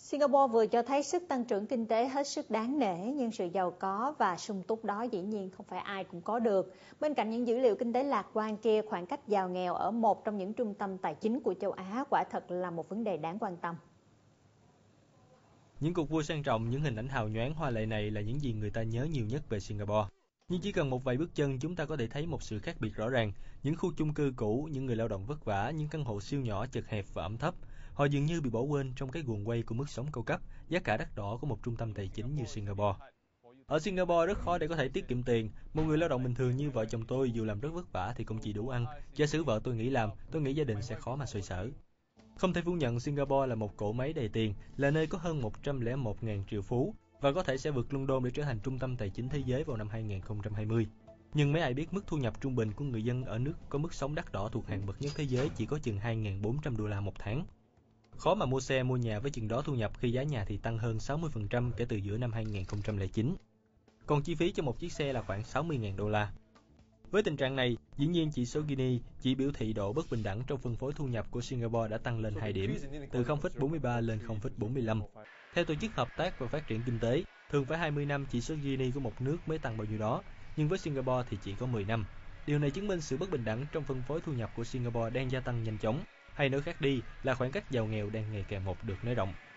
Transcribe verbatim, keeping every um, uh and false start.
Singapore vừa cho thấy sức tăng trưởng kinh tế hết sức đáng nể, nhưng sự giàu có và sung túc đó dĩ nhiên không phải ai cũng có được. Bên cạnh những dữ liệu kinh tế lạc quan kia, khoảng cách giàu nghèo ở một trong những trung tâm tài chính của châu Á quả thật là một vấn đề đáng quan tâm. Những cuộc vui sang trọng, những hình ảnh hào nhoáng hoa lệ này là những gì người ta nhớ nhiều nhất về Singapore. Nhưng chỉ cần một vài bước chân, chúng ta có thể thấy một sự khác biệt rõ ràng. Những khu chung cư cũ, những người lao động vất vả, những căn hộ siêu nhỏ, chật hẹp và ẩm thấp, họ dường như bị bỏ quên trong cái guồng quay của mức sống cao cấp, giá cả đắt đỏ của một trung tâm tài chính như Singapore. Ở Singapore rất khó để có thể tiết kiệm tiền. Một người lao động bình thường như vợ chồng tôi dù làm rất vất vả thì cũng chỉ đủ ăn. Giả sử vợ tôi nghỉ làm, tôi nghĩ gia đình sẽ khó mà xoay sở. Không thể phủ nhận Singapore là một cỗ máy đầy tiền, là nơi có hơn một trăm lẻ một nghìn triệu phú và có thể sẽ vượt London để trở thành trung tâm tài chính thế giới vào năm hai nghìn không trăm hai mươi. Nhưng mấy ai biết mức thu nhập trung bình của người dân ở nước có mức sống đắt đỏ thuộc hàng bậc nhất thế giới chỉ có chừng hai nghìn bốn trăm đô la một tháng. Khó mà mua xe, mua nhà với chừng đó thu nhập khi giá nhà thì tăng hơn sáu mươi phần trăm kể từ giữa năm hai nghìn không trăm lẻ chín. Còn chi phí cho một chiếc xe là khoảng sáu mươi nghìn đô la. Với tình trạng này, dĩ nhiên chỉ số Gini, chỉ biểu thị độ bất bình đẳng trong phân phối thu nhập của Singapore đã tăng lên hai điểm, từ không phẩy bốn mươi ba lên không phẩy bốn mươi lăm. Theo Tổ chức Hợp tác và Phát triển Kinh tế, thường phải hai mươi năm chỉ số Gini của một nước mới tăng bao nhiêu đó, nhưng với Singapore thì chỉ có mười năm. Điều này chứng minh sự bất bình đẳng trong phân phối thu nhập của Singapore đang gia tăng nhanh chóng, hay nói khác đi là khoảng cách giàu nghèo đang ngày càng một được nới rộng.